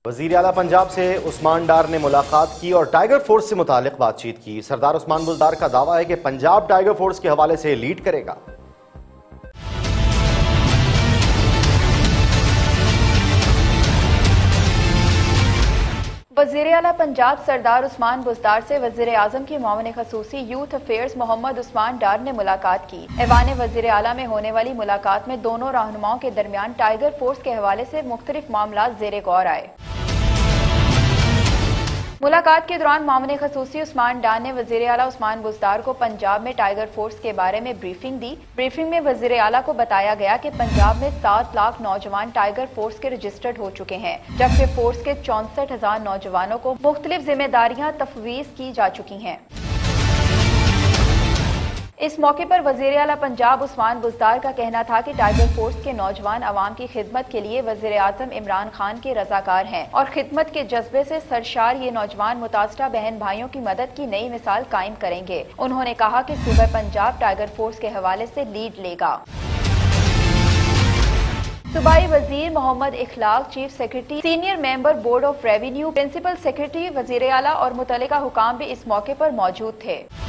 وزیر اعلیٰ پنجاب سے عثمان ڈار نے ملاقات کی اور ٹائیگر فورس سے متعلق بات چیت کی۔ سردار عثمان بزدار کا دعویٰ ہے کہ پنجاب ٹائیگر فورس کے حوالے سے لیڈ کرے گا۔ وزیر اعلیٰ پنجاب سردار عثمان بزدار سے وزیر اعظم کی معاون خصوصی یوتھ افیئرز محمد عثمان ڈار نے ملاقات کی۔ ایوان وزیر اعلیٰ میں ہونے والی ملاقات میں دونوں رہنماؤں کے درمیان ٹائیگر فورس کے حوالے سے مختلف معاملات زیر غور آئے۔ ملاقات کے دوران معاون خصوصی عثمان ڈار نے وزیر اعلیٰ عثمان بزدار کو پنجاب میں ٹائیگر فورس کے بارے میں بریفنگ دی۔ بریفنگ میں وزیر اعلیٰ کو بتایا گیا کہ پنجاب میں 7 لاکھ نوجوان ٹائیگر فورس کے رجسٹرڈ ہو چکے ہیں، جبکہ فورس کے 64,000 نوجوانوں کو مختلف ذمہ داریاں تفویض کی جا چکی ہیں۔ اس موقع پر وزیر اعلیٰ پنجاب عثمان بزدار کا کہنا تھا کہ ٹائیگر فورس کے نوجوان عوام کی خدمت کے لیے وزیر اعظم عمران خان کے رضاکار ہیں اور خدمت کے جذبے سے سرشار یہ نوجوان متاثرہ بہن بھائیوں کی مدد کی نئی مثال قائم کریں گے۔ انہوں نے کہا کہ صوبہ پنجاب ٹائیگر فورس کے حوالے سے لیڈ لے گا۔ صوبائی وزیر Muhammad Akhlaq, chief secretary, senior member board of revenue, principal secretary, وزیر اعلیٰ اور متعلقہ حکام بھی اس موقع پر موجود تھے۔